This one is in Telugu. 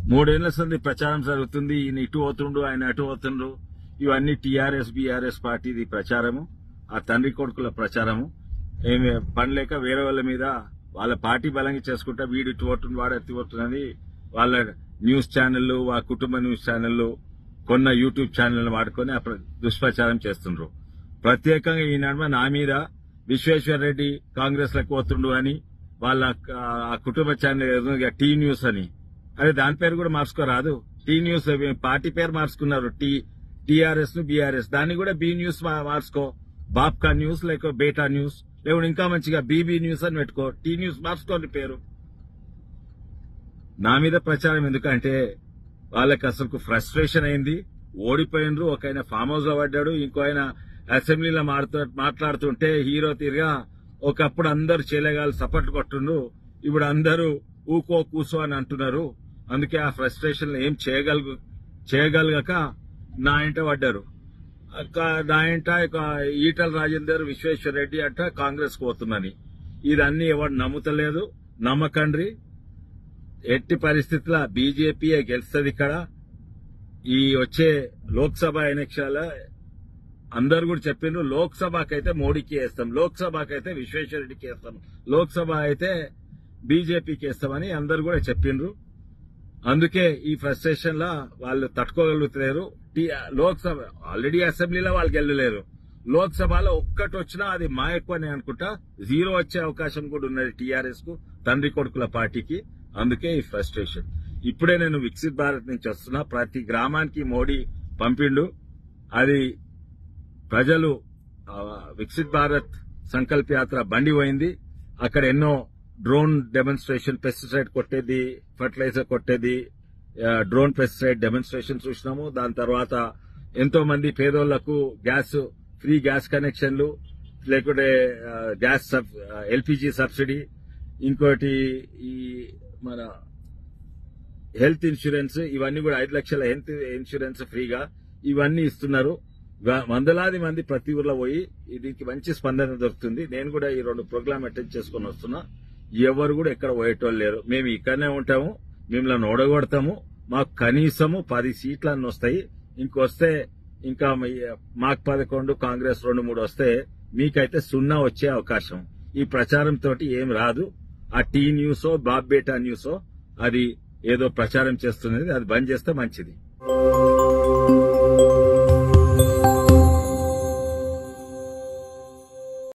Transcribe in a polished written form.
3 ఏళ్ల సంది ప్రచారం జరుగుతుంది. ఈయన ఇటు పోతుండు, ఆయన అటు పోతుండ్రు. ఇవన్నీ టీఆర్ఎస్ బీఆర్ఎస్ పార్టీది ప్రచారము, ఆ తండ్రి కొడుకుల ప్రచారము. ఏమి పనిలేక వేరే వాళ్ళ మీద వాళ్ళ పార్టీ బలంగా చేసుకుంటా వీడు ఇటు పోతుంది, వాడు ఎత్తి పోతుందని వాళ్ళ న్యూస్ ఛానళ్లు, ఆ కుటుంబ న్యూస్ ఛానళ్లు, కొన్న యూట్యూబ్ ఛానల్ వాడుకొని దుష్ప్రచారం చేస్తుండ్రు. ప్రత్యేకంగా ఈ నడుమ నా మీద విశ్వేశ్వర్ రెడ్డి కాంగ్రెస్ లకు పోతుండు అని వాళ్ళ ఆ కుటుంబ ఛానల్ టీ న్యూస్ అని, అదే దాని పేరు కూడా మార్చుకోరాదు. టీ న్యూస్ పార్టీ పేరు మార్చుకున్నారు, టీఆర్ఎస్ ను బీఆర్ఎస్, దాన్ని కూడా బీ న్యూస్ మార్చుకో, బాప్కా న్యూస్ లేక బేటా న్యూస్, లేకుంటే ఇంకా మంచిగా బీబీ న్యూస్ అని పెట్టుకో. టీ న్యూస్ మార్చుకోండి పేరు. నా మీద ప్రచారం ఎందుకంటే వాళ్ళకి అసలు ఫ్రస్ట్రేషన్ అయింది, ఓడిపోయినరు. ఒక ఆయన ఫామ్ హౌస్ లో పడ్డాడు, ఇంకో ఆయన అసెంబ్లీలో మాట్లాడుతుంటే హీరో తీరుగా ఒకప్పుడు అందరు చేలేగాలు సపోర్ట్ కొట్టుండ్రు, ఇప్పుడు అందరూ ఊకో కూసో అని అంటున్నారు. అందుకే ఆ ఫ్రస్ట్రేషన్ ఏం చేయగలగక నా ఇంట పడ్డారు. నా ఇంట ఈటల రాజేందర్, విశ్వేశ్వర్ రెడ్డి అంట కాంగ్రెస్ పోతుందని. ఇదన్నీ ఎవరు నమ్ముతలేదు, నమ్మకండ్రి. ఎట్టి పరిస్థితుల్లో బీజేపీయే గెలుస్తుంది. ఇక్కడ ఈ వచ్చే లోక్సభ ఎన్నికల అందరు కూడా చెప్పిండ్రు, లోక్సభకైతే మోడీకి వేస్తాం, లోక్సభకైతే విశ్వేశ్వర రెడ్డికి వేస్తాం, లోక్సభ అయితే బీజేపీకి వేస్తామని అందరు కూడా చెప్పిండ్రు. అందుకే ఈ ఫ్రస్ట్రేషన్ లా వాళ్ళు తట్టుకోగలుగుతలేరు. లోక్సభ ఆల్రెడీ అసెంబ్లీలో వాళ్ళు గెలలేరు, లోక్సభలో ఒక్కటి వచ్చినా అది మా ఎక్కువనే అనుకుంటా, 0 వచ్చే అవకాశం కూడా ఉన్నది టీఆర్ఎస్ కు, తండ్రి కొడుకుల పార్టీకి. అందుకే ఈ ఫ్రస్ట్రేషన్. ఇప్పుడే నేను వికసిత్ భారత్ నుంచి వస్తున్నా. ప్రతి గ్రామానికి మోడీ పంపిండు. అది ప్రజలు వికసిత్ భారత్ సంకల్ప యాత్ర బండి పోయింది. అక్కడ ఎన్నో డ్రోన్ డెమాన్స్ట్రేషన్, పెస్టిసైడ్ కొట్టేది, ఫర్టిలైజర్ కొట్టేది, డ్రోన్ పెస్టిసైడ్ డెమాన్స్ట్రేషన్ చూసినాము. దాని తర్వాత ఎంతో మంది పేదోళ్లకు ఫ్రీ గ్యాస్ కనెక్షన్లు, లేకుంటే గ్యాస్ ఎల్పీజీ సబ్సిడీ, ఇంకోటి ఈ మన హెల్త్ ఇన్సూరెన్స్, ఇవన్నీ కూడా 5 లక్షల హెల్త్ ఇన్సూరెన్స్ ఫ్రీగా ఇవన్నీ ఇస్తున్నారు. వందలాది మంది ప్రతి ఊర్లో పోయి దీనికి మంచి స్పందన దొరుకుతుంది. నేను కూడా ఈ 2 ప్రోగ్రామ్ అటెండ్ చేసుకుని వస్తున్నా. ఎవరు కూడా ఎక్కడ పోయేటోళ్ళు లేరు. మేము ఇక్కడనే ఉంటాము, మిమ్మల్ని ఓడగొడతాము. మాకు కనీసము 10 సీట్లన్నీ వస్తాయి. ఇంకొస్తే ఇంకా మాకు 11, కాంగ్రెస్ 2-3 వస్తే మీకైతే 0 వచ్చే అవకాశం. ఈ ప్రచారం తోటి ఏం రాదు. ఆ టీ న్యూసో బాప్ బేటా న్యూసో అది ఏదో ప్రచారం చేస్తున్నది, అది బంద్ చేస్తే మంచిది.